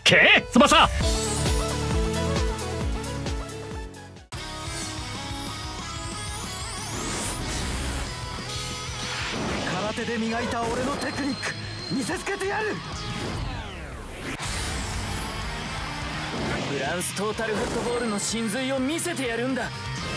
け翼。 空手で磨いた俺のテクニック見せつけてやる。 フランストータルフットボールの真髄を見せてやるんだ。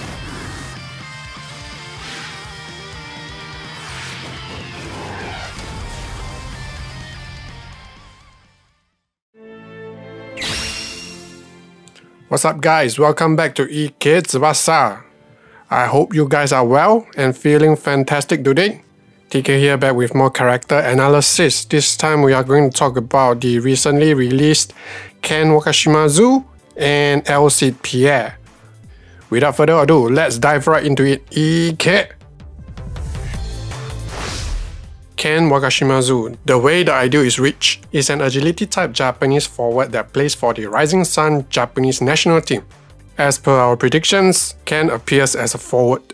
What's up guys, welcome back to T.Ken Tsubasa. I hope you guys are well and feeling fantastic today. T.Ken here back with more character analysis. This time we are going to talk about the recently released Ken Wakashimazu and Analysed Pierre. Without further ado, let's dive right into it. T.Ken. Ken Wakashimazu, the way the idea is reached, is an agility type Japanese forward that plays for the Rising Sun Japanese national team. As per our predictions, Ken appears as a forward.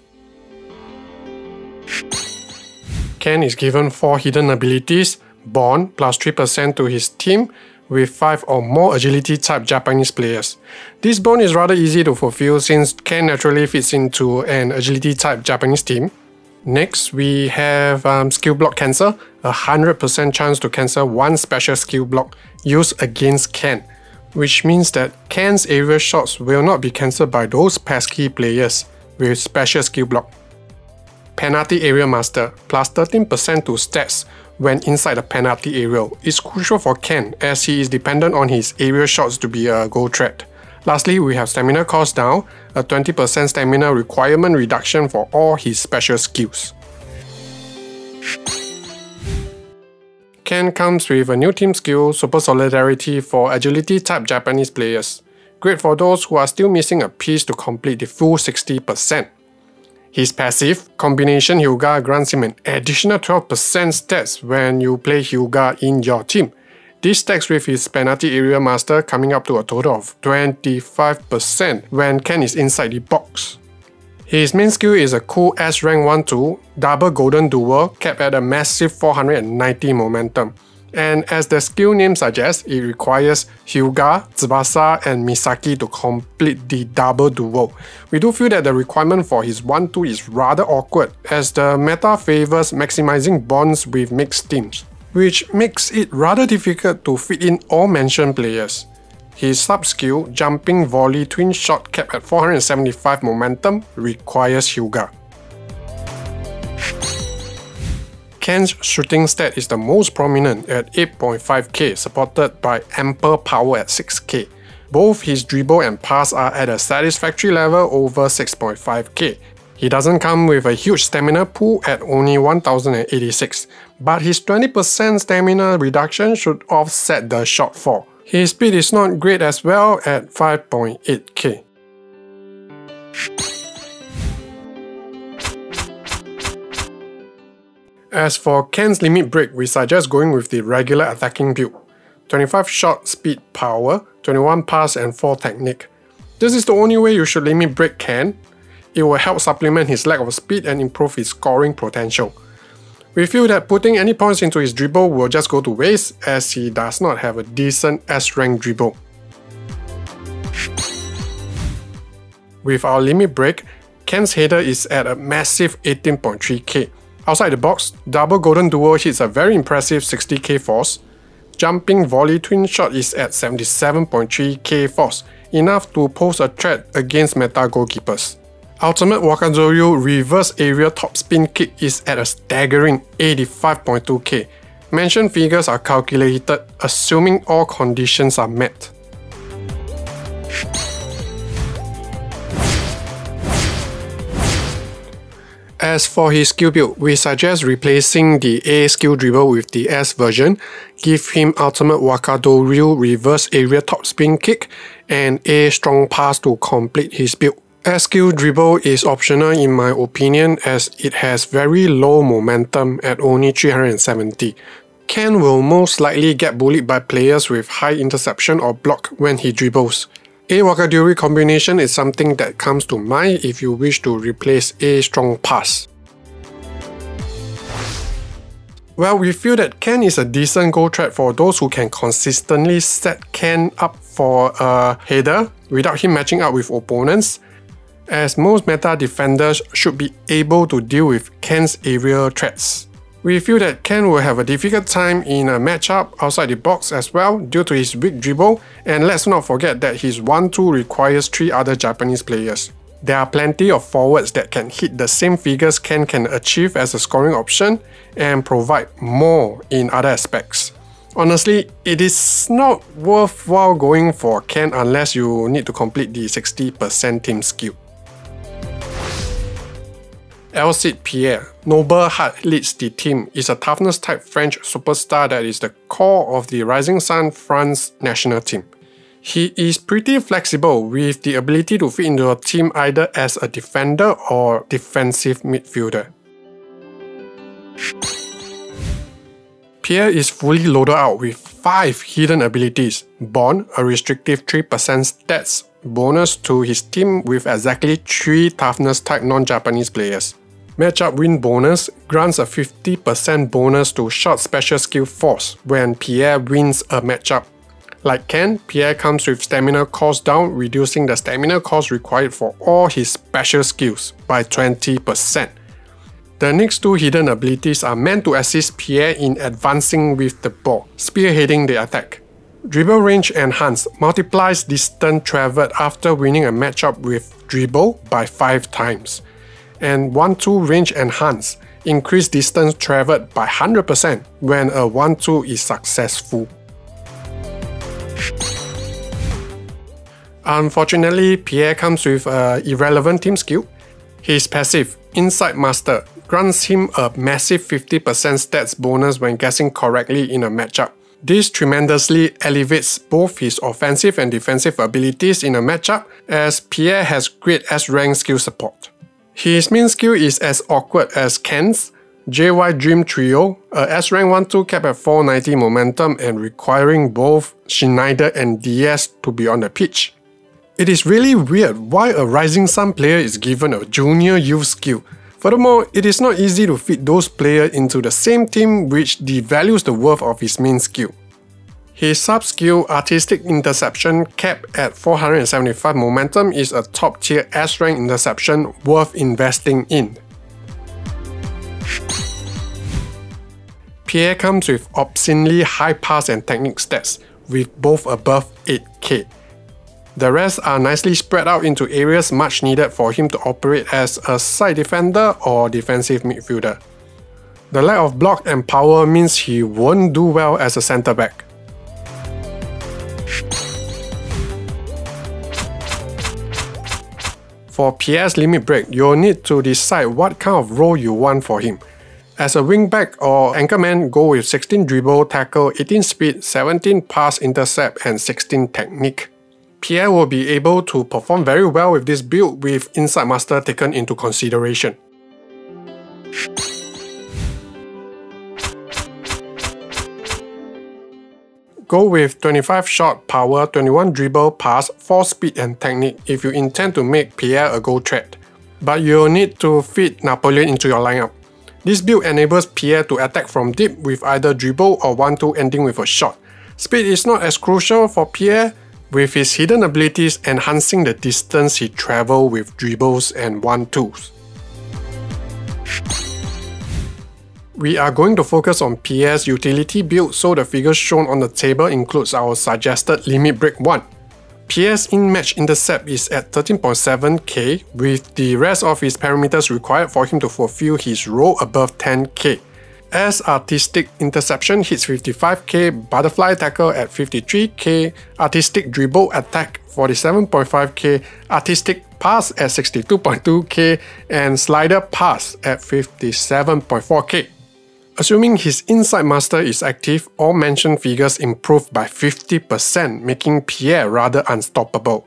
Ken is given 4 hidden abilities, Bond plus 3% to his team, with 5 or more agility type Japanese players. This bond is rather easy to fulfill since Ken naturally fits into an agility type Japanese team. Next, we have skill block cancel, a 100% chance to cancel one special skill block used against Ken, which means that Ken's aerial shots will not be cancelled by those pesky players with special skill block. Penalty Area Master, plus 13% to stats when inside the penalty area, is crucial for Ken as he is dependent on his aerial shots to be a goal threat. Lastly, we have Stamina Cost down, a 20% stamina requirement reduction for all his special skills. Ken comes with a new team skill, Super Solidarity for agility type Japanese players. Great for those who are still missing a piece to complete the full 60%. His passive, Combination Hyuga, grants him an additional 12% stats when you play Hyuga in your team. This stacks with his Penalty Area Master coming up to a total of 25% when Ken is inside the box. His main skill is a cool S rank 1-2, double golden duel capped at a massive 490 momentum. And as the skill name suggests, it requires Hyuga, Tsubasa and Misaki to complete the double duel. We do feel that the requirement for his 1-2 is rather awkward as the meta favors maximizing bonds with mixed teams, which makes it rather difficult to fit in all mentioned players. His sub-skill, Jumping Volley Twin Shot capped at 475 momentum, requires Hyuga. Ken's shooting stat is the most prominent at 8.5k, supported by ample power at 6k. Both his dribble and pass are at a satisfactory level over 6.5k. He doesn't come with a huge stamina pool at only 1086, but his 20% stamina reduction should offset the shortfall. His speed is not great as well at 5.8k. As for Ken's limit break, we suggest going with the regular attacking build. 25 shot speed power, 21 pass and 4 technique. This is the only way you should limit break Ken. It will help supplement his lack of speed and improve his scoring potential. We feel that putting any points into his dribble will just go to waste as he does not have a decent S-rank dribble. With our limit break, Ken's header is at a massive 18.3k. Outside the box, double golden duel hits a very impressive 60k force. Jumping Volley Twin Shot is at 77.3k force, enough to pose a threat against meta goalkeepers. Ultimate Wakazoryu Reverse Aerial Top Spin Kick is at a staggering 85.2k. Mentioned figures are calculated assuming all conditions are met. As for his skill build, we suggest replacing the A skill dribble with the S version, give him Ultimate Wakadoryu Reverse Area Top Spin Kick, and A strong pass to complete his build. S skill dribble is optional in my opinion as it has very low momentum at only 370. Ken will most likely get bullied by players with high interception or block when he dribbles. A Wakadoryu combination is something that comes to mind if you wish to replace A strong pass. Well, we feel that Ken is a decent goal threat for those who can consistently set Ken up for a header without him matching up with opponents, as most meta defenders should be able to deal with Ken's aerial threats. We feel that Ken will have a difficult time in a matchup outside the box as well due to his weak dribble, and let's not forget that his 1-2 requires 3 other Japanese players. There are plenty of forwards that can hit the same figures Ken can achieve as a scoring option and provide more in other aspects. Honestly, it is not worthwhile going for Ken unless you need to complete the 60% team skill. Analysed Pierre, noble heart leads the team, is a toughness type French superstar that is the core of the Rising Sun France national team. He is pretty flexible with the ability to fit into a team either as a defender or defensive midfielder. Pierre is fully loaded out with 5 hidden abilities: Bond, a restrictive 3% stats bonus to his team with exactly 3 toughness type non-Japanese players. Matchup win bonus grants a 50% bonus to shot special skill force when Pierre wins a matchup. Like Ken, Pierre comes with stamina cost down, reducing the stamina cost required for all his special skills by 20%. The next 2 hidden abilities are meant to assist Pierre in advancing with the ball, spearheading the attack. Dribble range enhanced multiplies distance traveled after winning a matchup with dribble by 5 times. And 1-2 range enhanced increase distance traveled by 100% when a 1-2 is successful. Unfortunately, Pierre comes with an irrelevant team skill. His passive, Insight Master, grants him a massive 50% stats bonus when guessing correctly in a matchup. This tremendously elevates both his offensive and defensive abilities in a matchup, as Pierre has great S-rank skill support. His main skill is as awkward as Ken's JY Dream Trio, a S-rank 1-2 capped at 490 momentum and requiring both Schneider and DS to be on the pitch. It is really weird why a Rising Sun player is given a junior youth skill. Furthermore, it is not easy to fit those players into the same team, which devalues the worth of his main skill. His sub-skill Artistic Interception capped at 475 momentum is a top-tier S-rank interception worth investing in. Pierre comes with obscenely high pass and technique stats, with both above 8k. The rest are nicely spread out into areas much needed for him to operate as a side defender or defensive midfielder. The lack of block and power means he won't do well as a centre back. For Pierre's limit break, you'll need to decide what kind of role you want for him. As a wingback or anchorman, go with 16 dribble, tackle, 18 speed, 17 pass intercept, and 16 technique. Pierre will be able to perform very well with this build with Insight Master taken into consideration. Go with 25 shot, power, 21 dribble, pass, 4 speed and technique if you intend to make Pierre a goal threat. But you'll need to fit Napoleon into your lineup. This build enables Pierre to attack from deep with either dribble or 1-2 ending with a shot. Speed is not as crucial for Pierre, with his hidden abilities enhancing the distance he travels with dribbles and 1-2s. We are going to focus on Pierre's utility build, so the figures shown on the table includes our suggested limit break 1. Pierre's in-match intercept is at 13.7k, with the rest of his parameters required for him to fulfill his role above 10k. As Artistic Interception hits 55k, Butterfly Tackle at 53k, Artistic Dribble Attack 47.5k, Artistic Pass at 62.2k, and Slider Pass at 57.4k. Assuming his Insight Master is active, all mentioned figures improve by 50%, making Pierre rather unstoppable.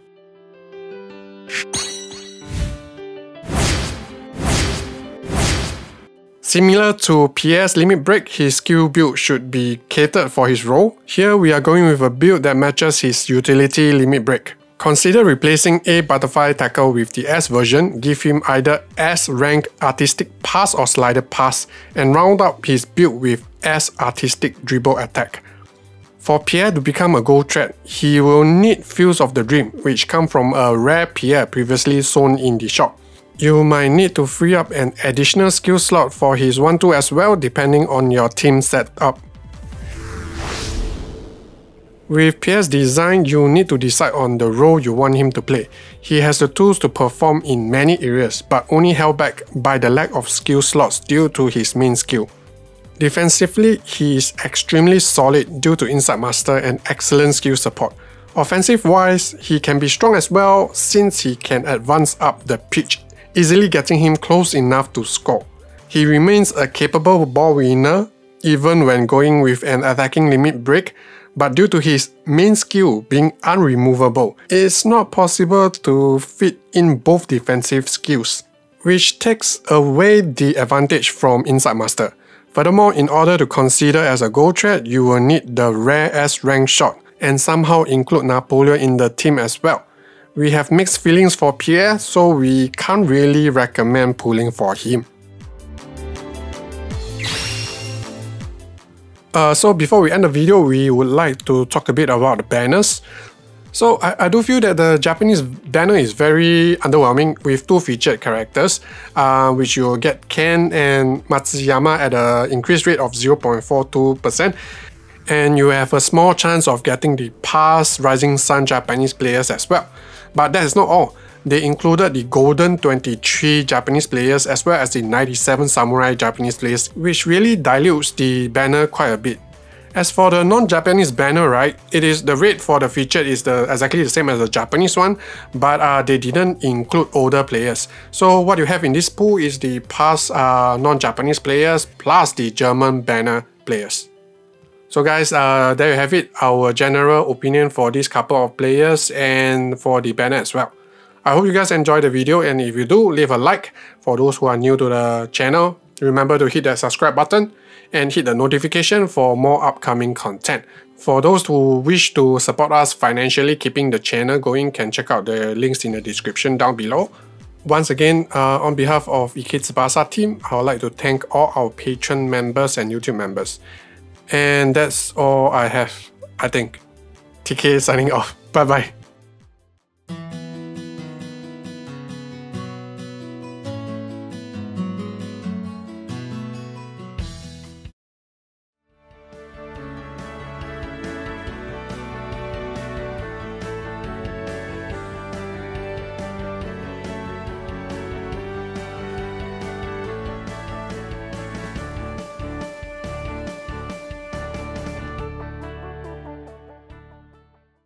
Similar to Pierre's limit break, his skill build should be catered for his role. Here we are going with a build that matches his utility limit break. Consider replacing A butterfly tackle with the S version, give him either S rank artistic pass or slider pass, and round up his build with S artistic dribble attack. For Pierre to become a gold threat, he will need Fields of the Dream, which come from a rare Pierre previously shown in the shop. You might need to free up an additional skill slot for his 1-2 as well, depending on your team setup. With Pierre's design, you need to decide on the role you want him to play. He has the tools to perform in many areas, but only held back by the lack of skill slots due to his main skill. Defensively, he is extremely solid due to Insight Master and excellent skill support. Offensive-wise, he can be strong as well since he can advance up the pitch, easily getting him close enough to score. He remains a capable ball winner even when going with an attacking limit break, but due to his main skill being unremovable, it's not possible to fit in both defensive skills, which takes away the advantage from Insight Master. Furthermore, in order to consider as a gold threat, you will need the rare S rank shot and somehow include Napoleon in the team as well. We have mixed feelings for Pierre, so we can't really recommend pulling for him. So before we end the video, we would like to talk a bit about the banners. So I do feel that the Japanese banner is very underwhelming with 2 featured characters, which you'll get Ken and Matsuyama at an increased rate of 0.42%, and you have a small chance of getting the past Rising Sun Japanese players as well. But that is not all. They included the Golden 23 Japanese players as well as the 97 Samurai Japanese players, which really dilutes the banner quite a bit. As for the non-Japanese banner, right, the rate for the featured is exactly the same as the Japanese one, but they didn't include older players. So what you have in this pool is the past non-Japanese players plus the German banner players. So guys, there you have it, our general opinion for this couple of players and for the banner as well. I hope you guys enjoyed the video, and if you do, leave a like. For those who are new to the channel, remember to hit that subscribe button and hit the notification for more upcoming content. For those who wish to support us financially keeping the channel going, can check out the links in the description down below. Once again, on behalf of Tsubasa team, I would like to thank all our Patreon members and YouTube members. And that's all I have, I think. TK signing off. Bye bye.